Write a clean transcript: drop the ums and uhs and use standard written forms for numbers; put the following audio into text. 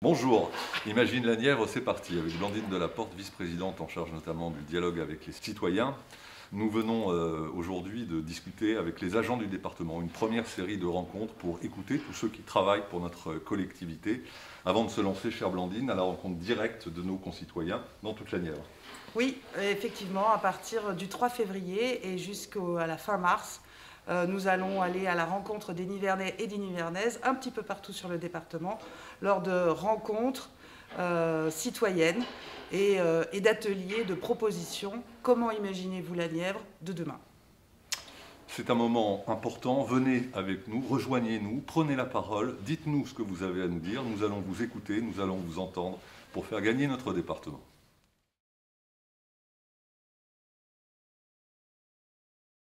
Bonjour, Imagine la Nièvre, c'est parti. Avec Blandine Delaporte, vice-présidente en charge notamment du dialogue avec les citoyens. Nous venons aujourd'hui de discuter avec les agents du département, une première série de rencontres pour écouter tous ceux qui travaillent pour notre collectivité, avant de se lancer, chère Blandine, à la rencontre directe de nos concitoyens dans toute la Nièvre. Oui, effectivement, à partir du 3 février et jusqu'à la fin mars, nous allons aller à la rencontre des Nivernais et des Nivernaises un petit peu partout sur le département lors de rencontres citoyennes et d'ateliers de propositions. Comment imaginez-vous la Nièvre de demain? C'est un moment important, venez avec nous, rejoignez-nous, prenez la parole, dites-nous ce que vous avez à nous dire, nous allons vous écouter, nous allons vous entendre pour faire gagner notre département.